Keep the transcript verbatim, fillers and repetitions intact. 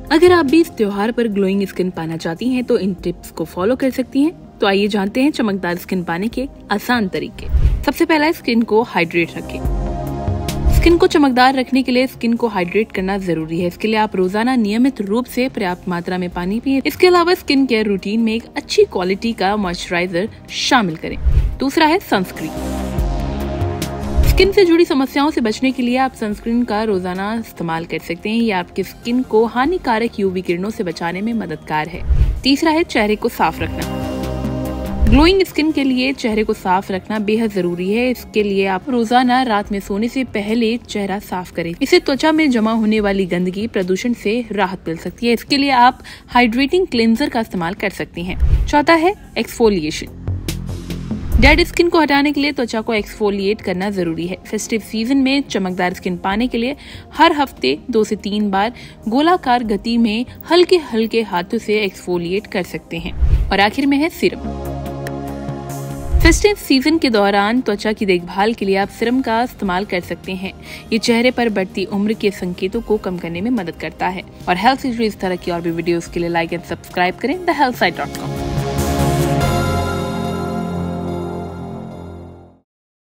अगर आप भी इस त्योहार पर ग्लोइंग स्किन पाना चाहती हैं तो इन टिप्स को फॉलो कर सकती हैं। तो आइए जानते हैं चमकदार स्किन पाने के आसान तरीके। सबसे पहला, स्किन को हाइड्रेट रखें। स्किन को चमकदार रखने के लिए स्किन को हाइड्रेट करना जरूरी है। इसके लिए आप रोजाना नियमित रूप से पर्याप्त मात्रा में पानी पिएं। इसके अलावा स्किन केयर रूटीन में एक अच्छी क्वालिटी का मॉइस्चराइजर शामिल करें। दूसरा है सनस्क्रीन। स्किन से जुड़ी समस्याओं से बचने के लिए आप सनस्क्रीन का रोजाना इस्तेमाल कर सकते हैं। ये आपकी स्किन को हानिकारक यूवी किरणों से बचाने में मददगार है। तीसरा है चेहरे को साफ रखना। ग्लोइंग स्किन के लिए चेहरे को साफ रखना बेहद जरूरी है। इसके लिए आप रोजाना रात में सोने से पहले चेहरा साफ करें। इससे त्वचा में जमा होने वाली गंदगी, प्रदूषण से राहत मिल सकती है। इसके लिए आप हाइड्रेटिंग क्लेंजर का इस्तेमाल कर सकती हैं। चौथा है एक्सफोलिएशन। डेड स्किन को हटाने के लिए त्वचा को एक्सफोलिएट करना जरूरी है। फेस्टिव सीजन में चमकदार स्किन पाने के लिए हर हफ्ते दो से तीन बार गोलाकार गति में हल्के हल्के हाथों से एक्सफोलिएट कर सकते हैं। और आखिर में है सीरम। फेस्टिव सीजन के दौरान त्वचा की देखभाल के लिए आप सीरम का इस्तेमाल कर सकते हैं। ये चेहरे पर बढ़ती उम्र के संकेतों को कम करने में मदद करता है। और हेल्थ से जुड़ी इस तरह की और भी वीडियोस के लिए लाइक एंड सब्सक्राइब करें the health site dot com.